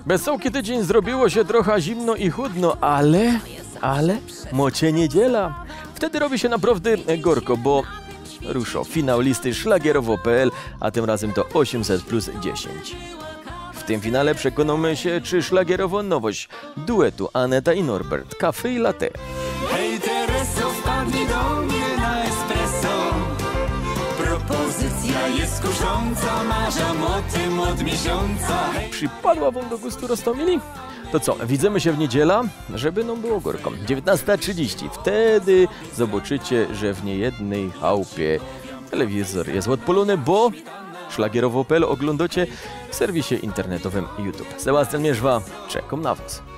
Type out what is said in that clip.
Bez sołki tydzień zrobiło się trochę zimno i chudno, ale mocie niedziela. Wtedy robi się naprawdę gorko, bo ruszą finał listy szlagierowo.pl, a tym razem to 800 plus 10. W tym finale przekonamy się, czy szlagierowo nowość duetu Aneta i Norbert, Kafe i Latte. Hej Tereso, wpadnij do mnie na espresso. Propozycja jest kusząca, marzam o tym od miesiąca. Przypadła wam do gustu Rostomili? To co, widzimy się w niedziela, żeby nam było gorko. 19:30. Wtedy zobaczycie, że w niejednej chałupie telewizor jest odpalony, bo szlagierowo.pl oglądacie w serwisie internetowym YouTube. Sebastian Mierzwa, czekam na was.